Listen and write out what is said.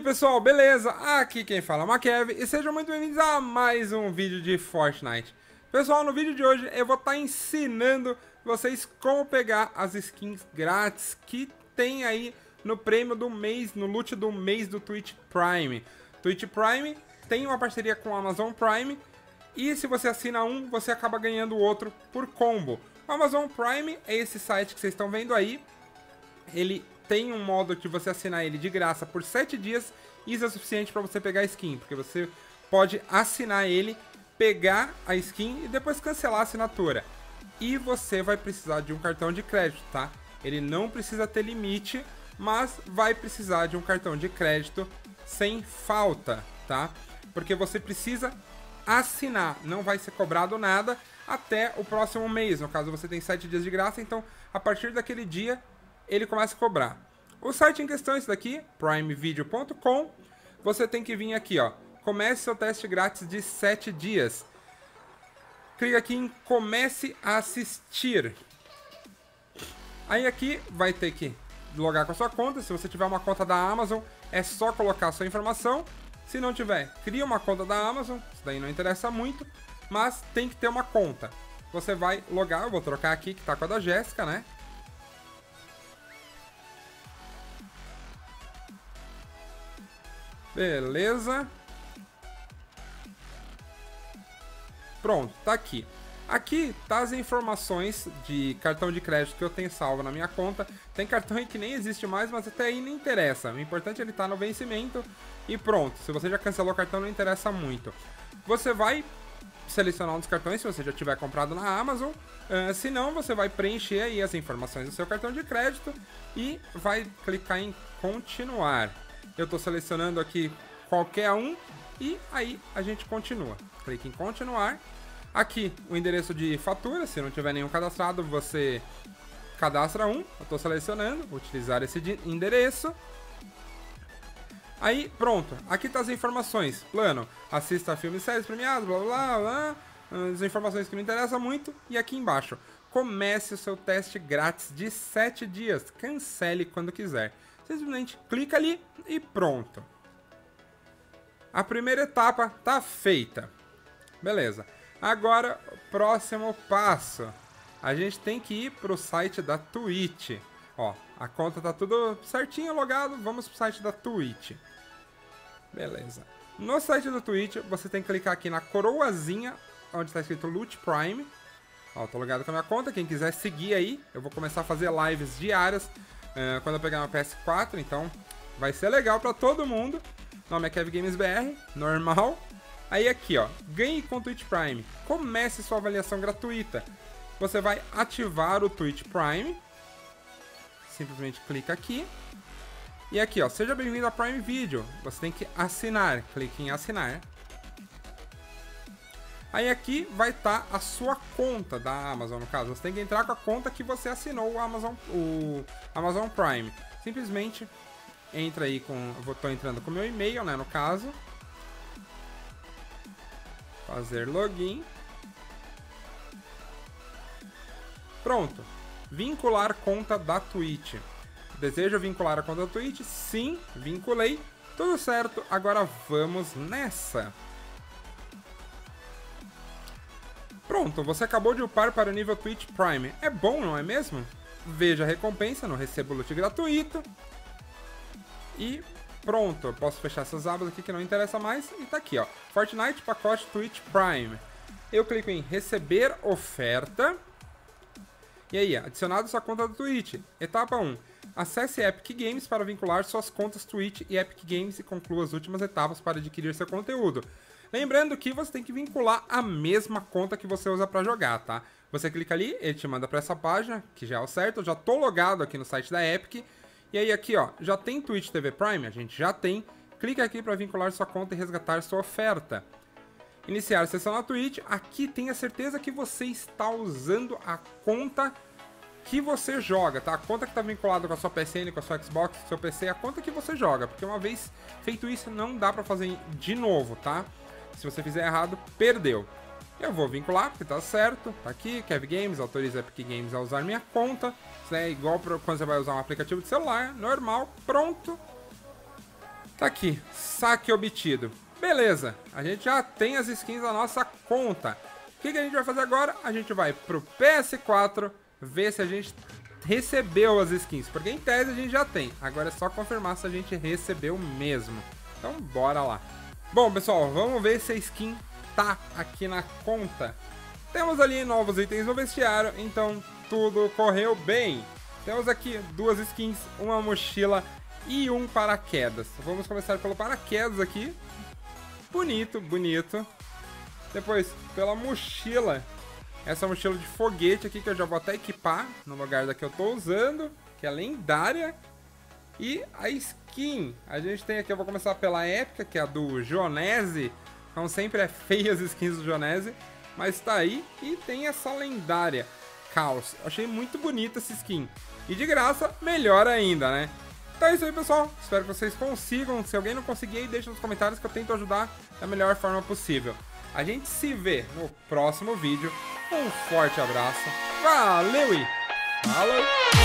pessoal, beleza? Aqui quem fala é o Makev e sejam muito bem-vindos a mais um vídeo de Fortnite. Pessoal, no vídeo de hoje eu vou estar ensinando vocês como pegar as skins grátis que tem aí no prêmio do mês, no loot do mês do Twitch Prime. Twitch Prime tem uma parceria com a Amazon Prime e se você assina um, você acaba ganhando o outro por combo. O Amazon Prime é esse site que vocês estão vendo aí. Ele tem um modo de você assinar ele de graça por 7 dias. Isso é suficiente para você pegar a skin, porque você pode assinar ele, pegar a skin e depois cancelar a assinatura. E você vai precisar de um cartão de crédito, tá? Ele não precisa ter limite, mas vai precisar de um cartão de crédito sem falta, tá? Porque você precisa assinar, não vai ser cobrado nada até o próximo mês. No caso, você tem 7 dias de graça, então a partir daquele dia ele começa a cobrar. O site em questão é esse daqui, primevideo.com. Você tem que vir aqui, ó. Comece seu teste grátis de 7 dias. Clica aqui em comece a assistir. Aí aqui vai ter que logar com a sua conta. Se você tiver uma conta da Amazon, é só colocar a sua informação. Se não tiver, cria uma conta da Amazon. Isso daí não interessa muito, mas tem que ter uma conta. Você vai logar, eu vou trocar aqui que tá com a da Jéssica, né? Beleza. Pronto, tá aqui. Aqui tá as informações de cartão de crédito que eu tenho salvo na minha conta. Tem cartão aí que nem existe mais, mas até aí não interessa. O importante é ele estar no vencimento e pronto. Se você já cancelou o cartão, não interessa muito. Você vai selecionar um dos cartões se você já tiver comprado na Amazon. Se não, você vai preencher aí as informações do seu cartão de crédito e vai clicar em continuar. Eu estou selecionando aqui qualquer um e aí a gente continua. Clique em continuar. Aqui o endereço de fatura, se não tiver nenhum cadastrado, você cadastra um. Eu estou selecionando, vou utilizar esse endereço. Aí pronto, aqui tá as informações. Plano, assista a filmes e séries premiados, blá blá blá. As informações que não interessam muito. E aqui embaixo, comece o seu teste grátis de 7 dias. Cancele quando quiser. Simplesmente clica ali e pronto. A primeira etapa tá feita. Beleza. Agora, próximo passo. A gente tem que ir pro site da Twitch. Ó, a conta tá tudo certinho, logado. Vamos pro site da Twitch. Beleza. No site da Twitch, você tem que clicar aqui na coroazinha, onde está escrito Loot Prime. Ó, tô logado com a minha conta. Quem quiser seguir aí, eu vou começar a fazer lives diárias. Quando eu pegar uma PS4, então vai ser legal pra todo mundo. O nome é KevGamesBR, normal. Aí aqui, ó, ganhe com o Twitch Prime. Comece sua avaliação gratuita. Você vai ativar o Twitch Prime. Simplesmente clica aqui. E aqui, ó, seja bem-vindo a Prime Video. Você tem que assinar. Clique em assinar. Aí aqui vai estar a sua conta da Amazon, no caso. Você tem que entrar com a conta que você assinou o Amazon Prime. Simplesmente entra aí com... Eu tô entrando com o meu e-mail, né, no caso. Fazer login. Pronto. Vincular conta da Twitch. Deseja vincular a conta da Twitch? Sim, vinculei. Tudo certo, agora vamos nessa. Pronto, você acabou de upar para o nível Twitch Prime. É bom, não é mesmo? Veja a recompensa, não recebo loot gratuito. E pronto, eu posso fechar essas abas aqui que não interessa mais. E tá aqui, ó, Fortnite pacote Twitch Prime. Eu clico em receber oferta. E aí, adicionado sua conta do Twitch. Etapa 1. Acesse Epic Games para vincular suas contas Twitch e Epic Games e conclua as últimas etapas para adquirir seu conteúdo. Lembrando que você tem que vincular a mesma conta que você usa para jogar, tá? Você clica ali, ele te manda para essa página, que já é o certo. Eu já tô logado aqui no site da Epic. E aí aqui, ó, já tem Twitch TV Prime? A gente já tem. Clica aqui para vincular sua conta e resgatar sua oferta. Iniciar sessão na Twitch. Aqui tenha certeza que você está usando a conta que você joga, tá? A conta que está vinculada com a sua PSN, com a sua Xbox, com o seu PC, é a conta que você joga. Porque uma vez feito isso, não dá para fazer de novo, tá? Se você fizer errado, perdeu. Eu vou vincular, porque tá certo. Tá aqui, Kev Games, autoriza Epic Games a usar minha conta. Isso é igual para quando você vai usar um aplicativo de celular, normal, pronto. Tá aqui, saque obtido. Beleza, a gente já tem as skins na nossa conta. O que a gente vai fazer agora? A gente vai pro PS4 ver se a gente recebeu as skins, porque em tese a gente já tem. Agora é só confirmar se a gente recebeu mesmo. Então bora lá. Bom, pessoal, vamos ver se a skin tá aqui na conta. Temos ali novos itens no vestiário, então tudo correu bem. Temos aqui 2 skins, uma mochila e um paraquedas. Vamos começar pelo paraquedas aqui. Bonito, bonito. Depois, pela mochila. Essa mochila de foguete aqui, que eu já vou até equipar no lugar da que eu tô usando, que é lendária. E a skin, a gente tem aqui, eu vou começar pela épica, que é a do Jonese. Como sempre é feia as skins do Jonese, mas tá aí. E tem essa lendária, Caos. Achei muito bonita essa skin. E de graça, melhor ainda, né? Então é isso aí, pessoal. Espero que vocês consigam. Se alguém não conseguir aí, deixa nos comentários que eu tento ajudar da melhor forma possível. A gente se vê no próximo vídeo. Um forte abraço. Valeu e falou!